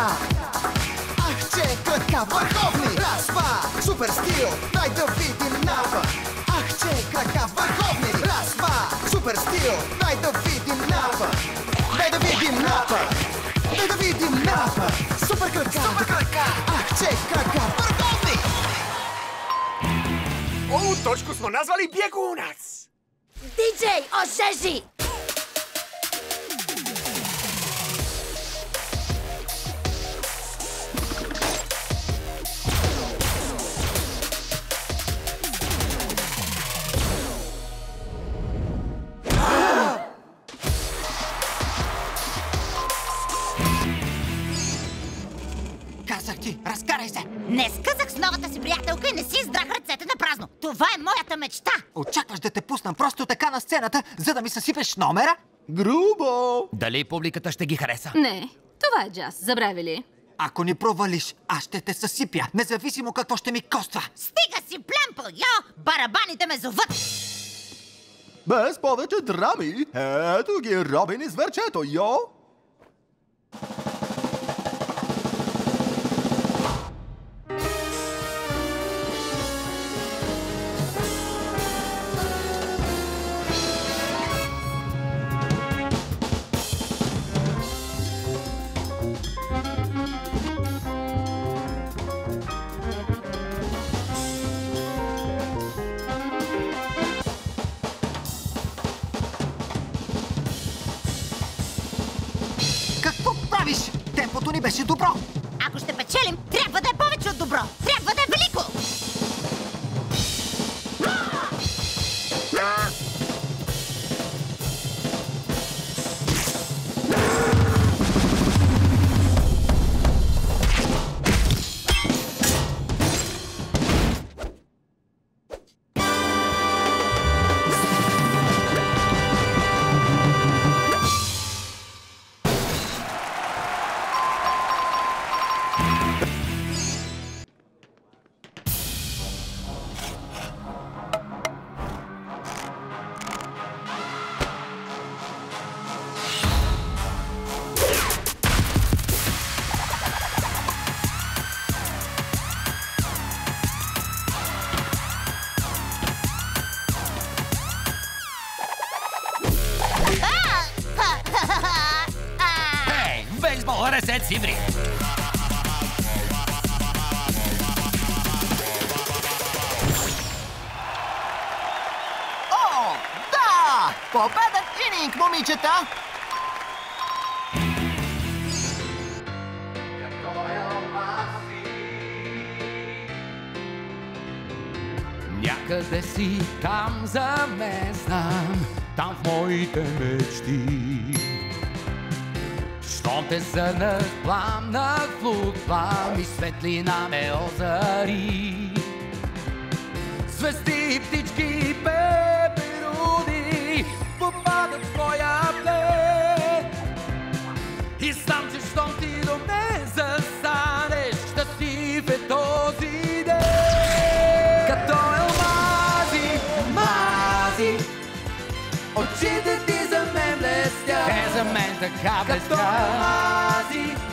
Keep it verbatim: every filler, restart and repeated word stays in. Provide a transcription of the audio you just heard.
крака. Ах, че крака върховни. Раз, два, супер стил. Дай да видим напа. Ах, че крака върховни. Раз, два, супер стил. Дай да видим напа. Дай да видим напа. Дай да видим напа. Супер крака. Супер крака. Ах, че крака върховни. Ovu točku smo nazvali bjegunac. Диджей, ожежи! Казах ти, разкарай се! Не сказах с новата си приятелка и не си издрах ръцете на празно. Това е моята мечта. Очакваш да те пуснам просто така на сцената, за да ми съсипеш номера? Грубо! Дали публиката ще ги хареса? Не, това е джаз. Забрави ли? Ако ни провалиш, аз ще те съсипя, независимо какво ще ми коства. Стига си плямпал, йо! Барабаните ме зоват! Без повече драми! Ето ги Робин и зверчето, йо! Какво правиш? Темпото ни беше добро. Ако ще печелим, трябва да е повече от добро. Трябва да е велико. Ей, бейсбол, ресет си ври! О, да! Победен ининг, момичета! Някъде си там за мен знам, там в моите мечти. Щом те зърнах, пламнах в лук плам и светлина ме озари. Звезди, птички, пеперуди попадат в моя плен. И знам, че щом ти до мен застанеш, щастлив е този ден. Като алмази, мази, очите ти за мен блестят. Те за мен така блестят. Като алмази,